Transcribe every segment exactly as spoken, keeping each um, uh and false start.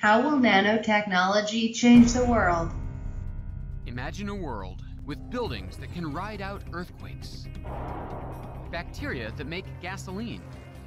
How will nanotechnology change the world? Imagine a world with buildings that can ride out earthquakes, bacteria that make gasoline,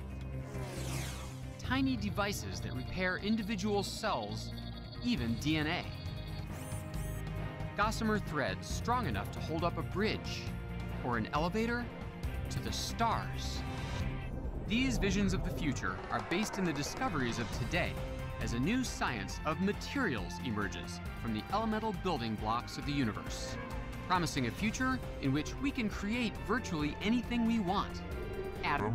tiny devices that repair individual cells, even D N A, gossamer threads strong enough to hold up a bridge or an elevator to the stars. These visions of the future are based in the discoveries of today as a new science of materials emerges from the elemental building blocks of the universe, promising a future in which we can create virtually anything we want. Atom.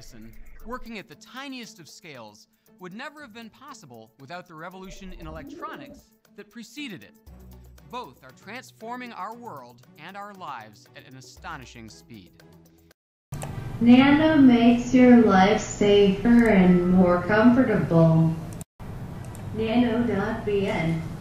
medicine, working at the tiniest of scales, would never have been possible without the revolution in electronics that preceded it. Both are transforming our world and our lives at an astonishing speed. Nano makes your life safer and more comfortable. Nano dot B N